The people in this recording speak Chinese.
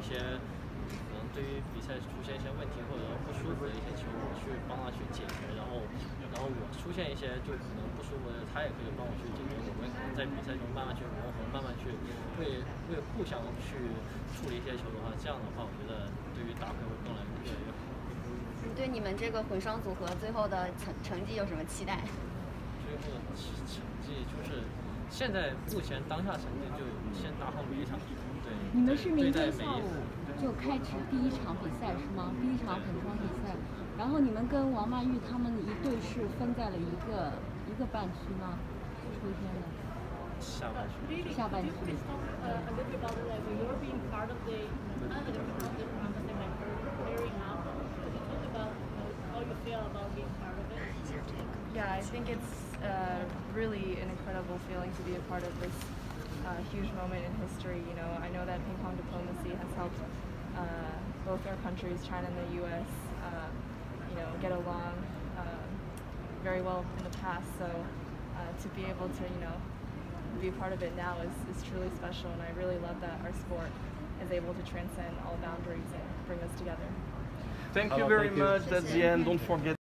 些可能对于比赛出现一些问题或者不舒服的一些球，我去帮他去解决，然后我出现一些就可能不舒服的，他也可以帮我去解决。我们可能在比赛中慢慢去磨合，慢慢去为互相去处理一些球的话，这样的话，我觉得对于打会更来越来越好。 你对你们这个混双组合最后的成绩有什么期待？ 最后的成绩就是现在目前当下成绩就先打好每一场，对。 你们是明天下午就开始第一场比赛是吗？第一场混双比赛，然后你们跟王曼玉他们一队是分在了一个半区吗？秋天的。 下半区。 下半区。 Yeah, I think it's really an incredible feeling to be a part of this huge moment in history. You know, I know that ping pong diplomacy has helped both our countries, China and the U.S., get along very well in the past. So to be able to, be a part of it now is truly special, and I really love that our sport is able to transcend all boundaries and bring us together. Thank you very much. That's the end. Don't forget.